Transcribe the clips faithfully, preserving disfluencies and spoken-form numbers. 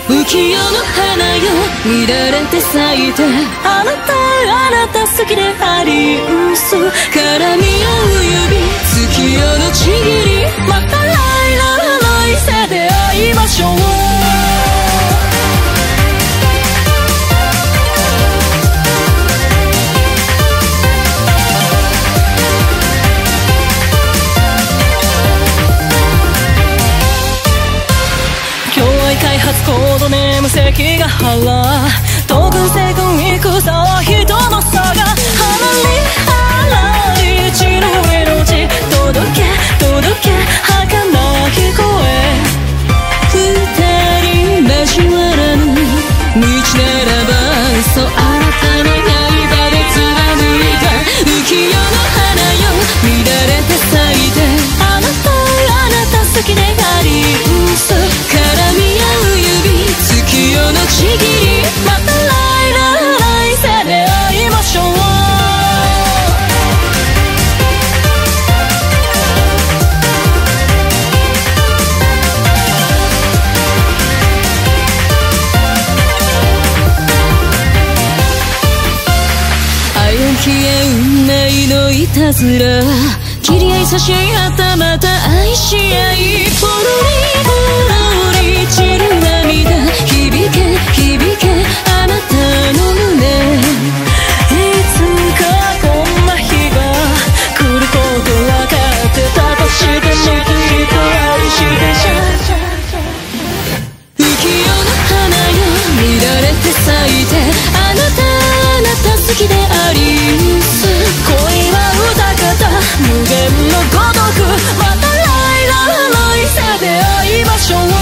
浮世の花よ乱れて咲いて、あなたあなた好きであり嘘絡み合う指、月夜のちぎり、また来来世で会いましょう。開発コードネーム関ヶ原、東軍西軍戦は人の差が離れ離れ血の命届け届け儚き声、二人交わらぬ道ならば嘘、新たな刃で貫いた浮世の花よ乱れて咲いて、あなたあなた好きであり嘘絡み合う指、月夜のちぎり、また来来世で会いましょう。歩き合う運命のいたずら、切り合い差し合ったまた愛し合い、ポロリポロリ散る涙、響け響けあなたの胸、いつかこんな日が来ること分かってたとしても、ずっと愛してちゃ浮世の花よ乱れて咲いて、あなたあなた好きであり嘘、恋は歌方無限の孤独、また来来世で会いましょう。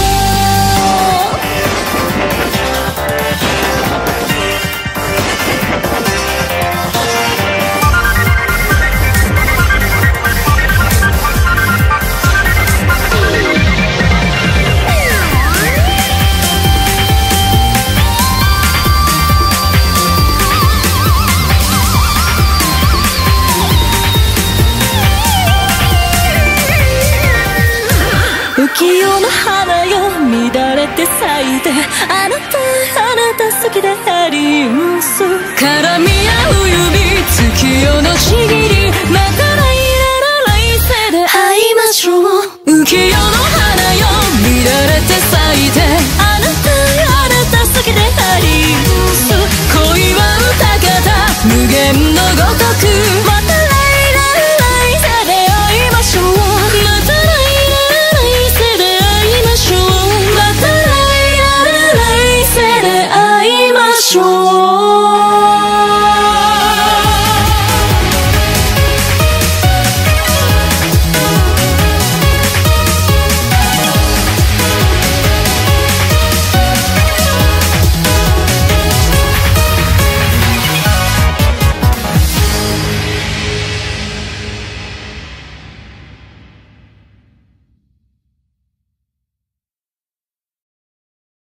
浮世の花よ乱れて咲いて、あなたあなた好きであり嘘絡み合う